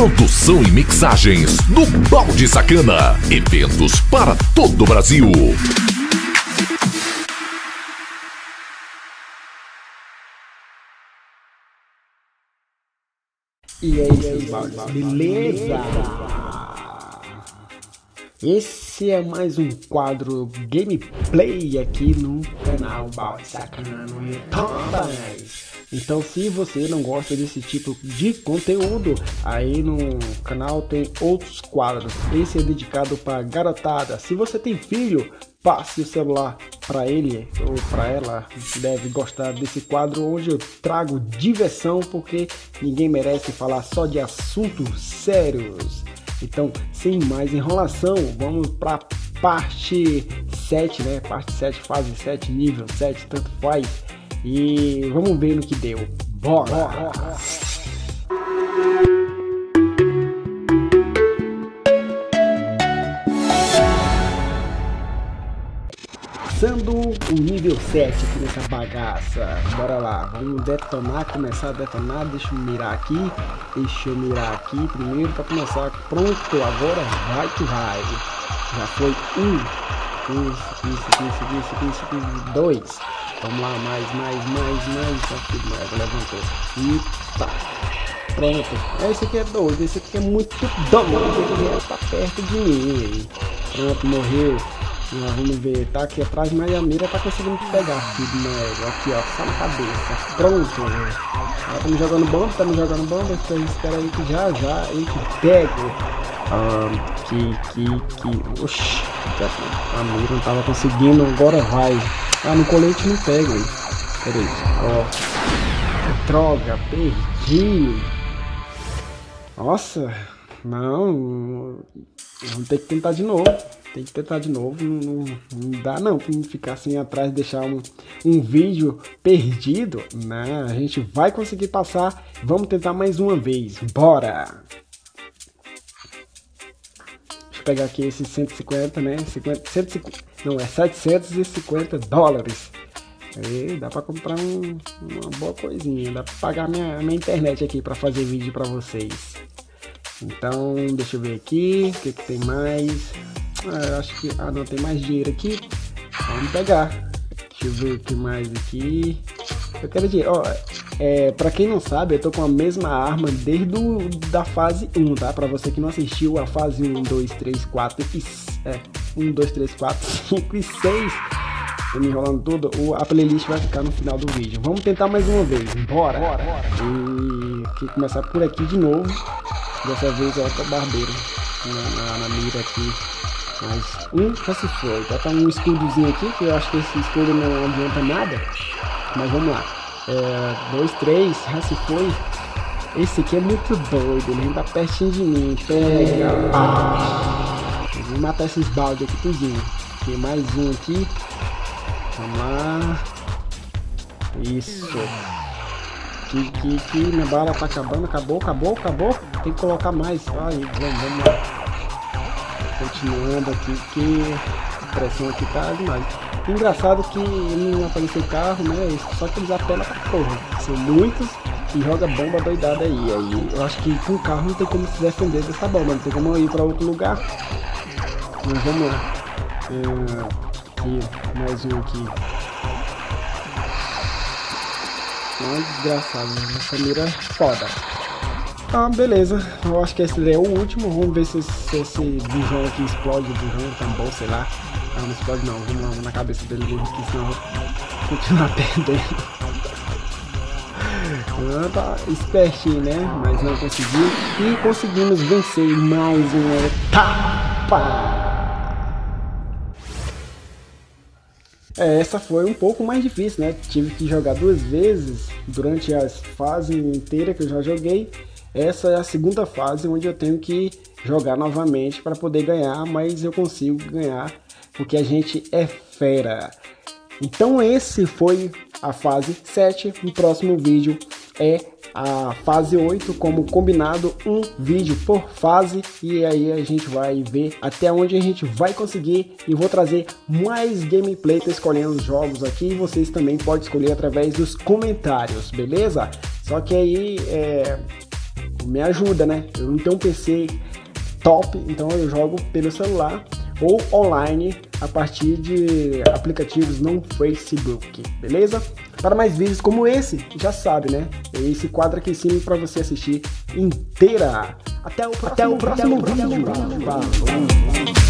Produção e mixagens do Balde Sacana. Eventos para todo o Brasil. E aí, beleza? Esse é mais um quadro gameplay aqui no canal Balde Sacana no YouTube. Então, se você não gosta desse tipo de conteúdo, aí no canal tem outros quadros. Esse é dedicado para garotada. Se você tem filho, passe o celular para ele ou para ela. Deve gostar desse quadro onde eu trago diversão, porque ninguém merece falar só de assuntos sérios. Então, sem mais enrolação, vamos para parte 7, né? Parte 7, fase 7, nível 7, tanto faz. E vamos ver no que deu. Bora! Passando o nível 7 aqui nessa bagaça. Bora lá, vamos detonar, começar a detonar. Deixa eu mirar aqui primeiro para começar. Pronto, agora vai que vai. Já foi isso, 2. Vamos lá, mais. Aqui, levantou. Eita. Pronto. Esse aqui é doido, esse aqui é muito doido. Ele tá perto de mim. Pronto, morreu. Vamos ver, tá aqui atrás, mas a mira tá conseguindo pegar, filho do nego. Aqui, ó, só na cabeça. Pronto. Tá me jogando bomba, espera aí que já eu te pego. Oxi, a mira não tava conseguindo, agora vai. No colete não pega, hein. Pera aí, ó. Droga, perdi. Nossa, não. Vamos ter que tentar de novo. Não dá não pra ficar assim atrás e deixar um vídeo perdido. Não, a gente vai conseguir passar. Vamos tentar mais uma vez. Bora! Deixa eu pegar aqui esses 150, né? 750 dólares. Aí, dá pra comprar uma boa coisinha. Dá pra pagar minha internet aqui pra fazer vídeo pra vocês. Então, deixa eu ver aqui. O que tem mais? Eu acho que... não, tem mais dinheiro aqui. Vamos pegar. Deixa eu ver o que mais aqui. Eu quero dizer, ó, pra quem não sabe, eu tô com a mesma arma desde da fase 1, tá? Pra você que não assistiu a fase 1, 2, 3, 4 e... 1, 2, 3, 4, 5 e 6. Tô me enrolando tudo. A playlist vai ficar no final do vídeo. Vamos tentar mais uma vez. Bora! E aqui, começar por aqui de novo. Dessa vez eu tô barbeiro na mira aqui. Mas já se foi. Tá um escudozinho aqui, que eu acho que esse escudo não adianta nada. Mas vamos lá. 2, 3, já se foi. Esse aqui é muito doido, ele ainda tá pertinho de mim. Vou matar esses baldes aqui tudinho. Tem mais um aqui. Vamos lá. Isso. Que minha bala tá acabando. Acabou. Tem que colocar mais. Aí, vamos lá. Continuando aqui, que a pressão aqui tá demais. Engraçado que não apareceu carro, né? Só que eles apelam pra porra. São muitos e joga bomba doidada aí. Aí eu acho que com o carro não tem como se defender dessa bomba. Não tem como ir pra outro lugar. Mas vamos lá. Aqui, mais um aqui. Desgraçado, né? Essa mira é foda. Beleza, eu acho que esse é o último. Vamos ver se esse bujão aqui explode, o bujão tambor, sei lá. Não explode não, vamos na cabeça dele mesmo, porque senão eu vou continuar perdendo. Tá espertinho, né? Mas não conseguiu. E conseguimos vencer mais uma etapa. Essa foi um pouco mais difícil, né? Tive que jogar 2 vezes durante as fases inteiras que eu já joguei. Essa é a segunda fase onde eu tenho que jogar novamente para poder ganhar, mas eu consigo ganhar porque a gente é fera. Então esse foi a fase 7. No próximo vídeo é a fase 8, como combinado, um vídeo por fase, e aí a gente vai ver até onde a gente vai conseguir, e vou trazer mais gameplay, tô escolhendo os jogos aqui, e vocês também podem escolher através dos comentários, beleza? Só que aí me ajuda, né? Eu não tenho um PC top, então eu jogo pelo celular ou online a partir de aplicativos no Facebook, beleza? Para mais vídeos como esse, já sabe, né? Esse quadro aqui em cima para você assistir inteira. Até o próximo vídeo. Falou.